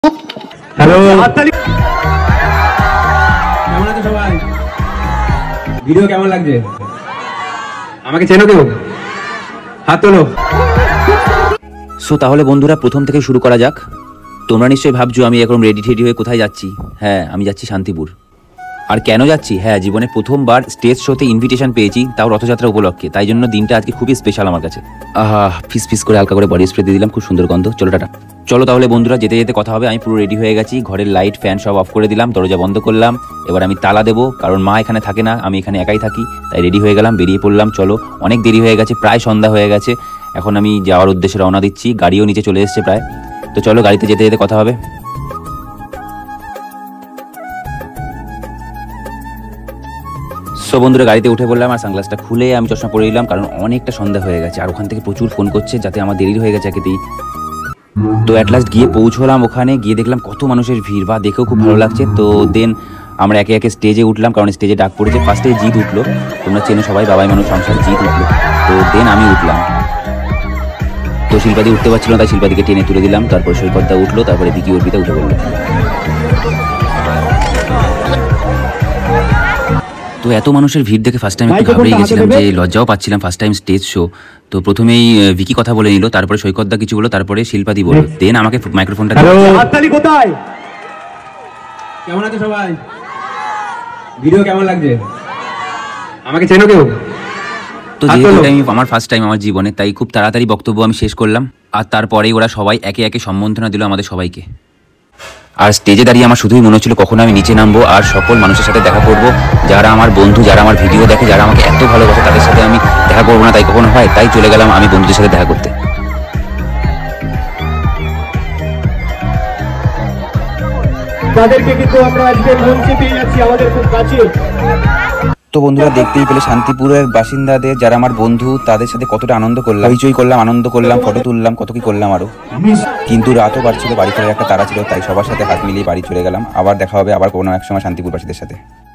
Hello, কেমন আছো সবাই? ভিডিও কেমন লাগছে? আমাকে চেনো কেউ? হাত তোলো। সো তাহলে বন্ধুরা প্রথম থেকে শুরু করা যাক। তোমরা নিশ্চয়ই ভাবছো আমি এখন রেডি ঠেডি হয়ে কোথায় যাচ্ছি। হ্যাঁ, আমি যাচ্ছি শান্তিপুর। আর কেন যাচ্ছি? হ্যাঁ, জীবনে প্রথমবার স্টেজ শোতে ইনভিটেশন পেয়েছি, তাও রথযাত্রা উপলক্ষে। তাই জন্য দিনটা আজকে খুবই স্পেশাল আমার কাছে। ফিস ফিস করে হালকা করে বডি স্প্রে দিয়ে দিলাম, খুব সুন্দর গন্ধ। চলো টাটা। চলো তাহলে বন্ধুরা, যেতে যেতে কথা হবে। আমি পুরো রেডি হয়ে গেছি, ঘরের লাইট ফ্যান সব অফ করে দিলাম, দরজা বন্ধ করলাম। এবার আমি তালা দেবো, কারণ মা এখানে থাকে না, আমি এখানে একাই থাকি। তাই রেডি হয়ে গেলাম, বেরিয়ে পড়লাম। চলো, অনেক দেরি হয়ে গেছে, প্রায় সন্ধ্যা হয়ে গেছে। এখন আমি যাওয়ার উদ্দেশ্যে রওনা দিচ্ছি, গাড়িও নিচে চলে এসছে প্রায়। তো চলো, গাড়িতে যেতে যেতে কথা হবে। সো বন্ধুরা, গাড়িতে উঠে পড়লাম আর সানগ্লাসটা খুলে আমি চশমা পরে নিলাম, কারণ অনেকটা সন্ধ্যা হয়ে গেছে। আর ওখান থেকে প্রচুর ফোন করছে, যাতে আমার দেরি হয়ে গেছে একেতেই। তো অ্যাট লাস্ট গিয়ে পৌঁছলাম। ওখানে গিয়ে দেখলাম কত মানুষের ভিড়, বা দেখেও খুব ভালো লাগছে। তো দেন আমরা একে একে স্টেজে উঠলাম, কারণ স্টেজে ডাক পড়েছে। ফার্স্টে জিৎ উঠলো, তোমরা চেনো সবাই, বাবাই মানুষ সংসার, জিৎ উঠলো। তো দেন আমি উঠলাম। তো শিল্পাদি উঠতে পারছিল না, তাই শিল্পাদিকে টেনে তুলে দিলাম। তারপর সৈকতদা উঠলো, তারপরে ভিকি অর্পিতা উঠে পড়লো। তো এত মানুষের ভিড় দেখে ফার্স্ট টাইম একটু ঘাবড়ে গেছিলাম, যে লজ্জাও পাচ্ছিলাম, ফার্স্ট টাইম স্টেজ শো। তো প্রথমেই ভিকি কথা বলে নিল, তারপরে সৈকতদা কিছু বললো, তারপরে শিল্পাদি বলল। দেন আমাকে মাইক্রোফোনটা দিল। কোথায়? কেমন আছো সবাই? ভিডিও কেমন লাগছে? আমাকে চেনো কেউ? তো যেহেতু আমার ফার্স্ট টাইম আমার জীবনে, তাই খুব তাড়াতাড়ি বক্তব্য আমি শেষ করলাম। আর তারপরেই ওরা সবাই একে একে সম্বর্ধনা দিল আমাদের সবাইকে। আর স্টেজে দাঁড়িয়ে আমার শুধুই মনে হচ্ছিল কখন আমি নিচে নামবো আর সকল মানুষের সাথে দেখা করবো, যারা আমার বন্ধু, যারা আমার ভিডিও দেখে, যারা আমাকে এত ভালোবাসে, তাদের সাথে আমি দেখা করবো না তাই কখনো হয়? তাই চলে গেলাম আমি বন্ধুদের সাথে দেখা করতে। তাদেরকে কিন্তু আমরা আজকে মঞ্চে পেয়ে যাচ্ছি, আমাদের খুব কাছে। তো বন্ধুরা, দেখতেই পেলে শান্তিপুরের বাসিন্দাদের, যারা আমার বন্ধু, তাদের সাথে কতটা আনন্দ করলাম, হইচই করলাম, আনন্দ করলাম, ফটো তুললাম, কত কি করলাম আরো। কিন্তু রাতও বাড়ছিল, বাড়ি ফেরার একটা তাড়া ছিল, তাই সবার সাথে হাত মিলিয়ে বাড়ি চলে গেলাম। আবার দেখা হবে আবার কোনো এক সময় শান্তিপুরবাসীদের সাথে।